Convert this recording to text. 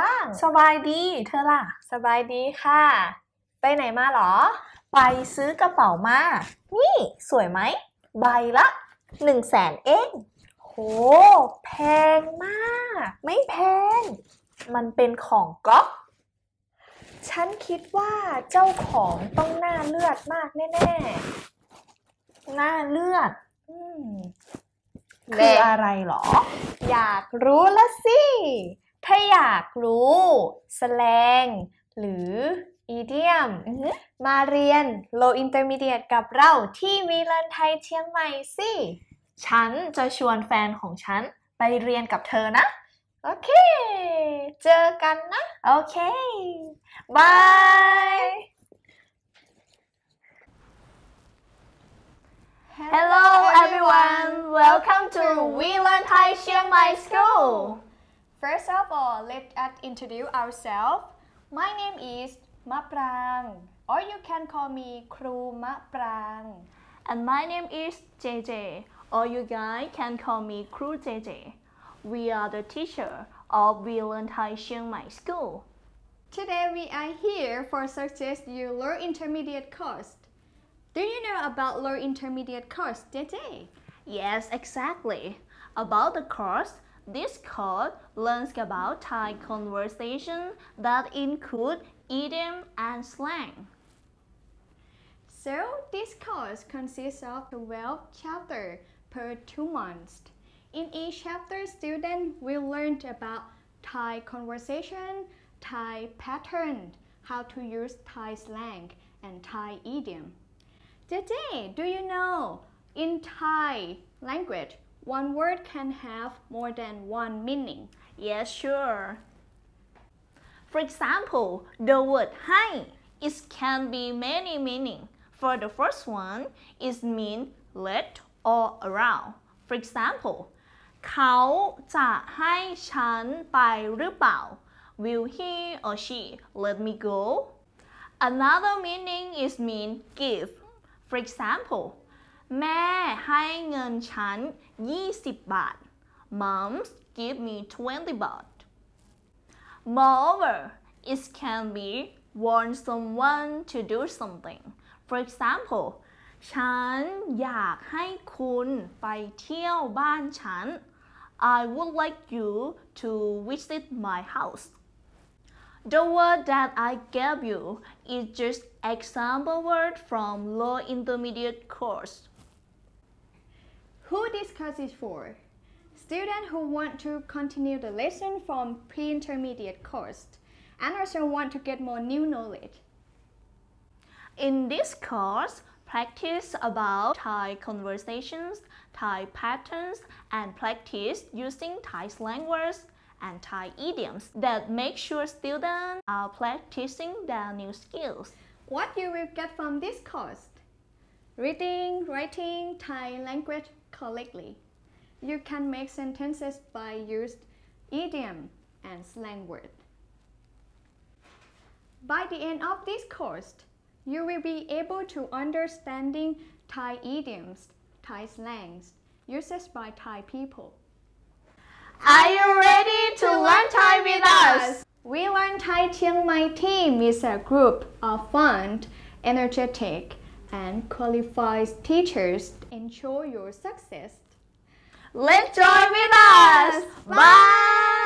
บ้างสบายดีเธอล่ะสบายดีค่ะไปไหนมาหรอไปซื้อกระเป๋ามานี่สวยไหมใบละ100,000เองโหแพงมากไม่แพงมันเป็นของก๊อปฉันคิดว่าเจ้าของต้องหน้าเลือดมากแน่ๆหน้าเลือดคืออะไรหรออยากรู้ละสิถ้าอยากรู้แสแลงหรือ idiom มาเรียน Low Intermediate กับเราที่วีเลนไทยเชียงใหม่สิฉันจะชวนแฟนของฉันไปเรียนกับเธอนะโอเคเจอกันนะโอเคบาย Hello everyone welcome to We Learn Thai Chiang Mai School First of all let us introduce ourselves My name is Ma Prang or you can call me ครูมะปราง And my name is JJ or you guys can call me ครู JJ We are the teacher of We Learn Thai Chiang Mai School Today we are here for suggest you Low Intermediate course Do you know about Low Intermediate course, JJ? Yes, exactly. About the course, this course learns about Thai conversation that include idiom and slang. So, this course consists of 12 chapters per 2 months. In each chapter, students will learn about Thai conversation, Thai pattern, how to use Thai slang, and Thai idiom. JJ, do you know, in Thai language, one word can have more than one meaning? Yes, sure. For example, the word hai it can be many meaning. For the first one, it means let or around. For example, เขาจะให้ฉันไปหรือเปล่า Will he or she let me go? Another meaning is mean give. For example แม่ให้เงินฉัน20 บาท Moms give me 20 baht. Moreover, it can be want someone to do something. For example ฉันอยากให้คุณไปเที่ยวบ้านฉัน I would like you to visit my house. The word that I gave you is just example word from Low Intermediate course. Who this course is for? Students who want to continue the lesson from pre-intermediate course and also want to get more new knowledge. In this course, practice about Thai conversations, Thai patterns, and practice using Thai slang words and Thai idioms that make sure students are practicing their new skills. What you will get from this course? Reading, writing Thai language correctly. You can make sentences by use idiom and slang word. By the end of this course, you will be able to understanding Thai idioms, Thai slangs, used by Thai people. Are you ready to learn Thai with us? We Learn Thai Chiang Mai team is a group of fun, energetic, and qualified teachers to ensure your success. Let's join with us! Bye!